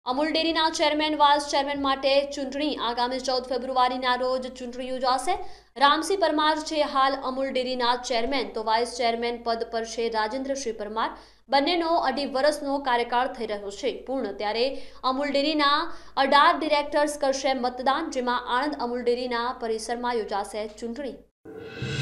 અમૂલ ડેરીના chairman vice chairman માટે ચૂંટણી આગામી 14 ફેબ્રુઆરીના રોજ ચૂંટણી યોજાશે। રામસિંહ પરમાર છે હાલ અમૂલ ડેરીના ચેરમેન, તો વાઇસ ચેરમેન પદ પર છે રાજેન્દ્રસિંહ પરમાર। બંનેનો 2.5 વર્ષનો કાર્યકાળ થઈ રહ્યો છે પૂર્ણ, ત્યારે અમૂલ ડેરીના 18 ડિરેક્ટર્સ કરશે મતદાન, જેમાં આણંદ અમૂલ ડેરીના પરિસરમાં યોજાશે ચૂંટણી।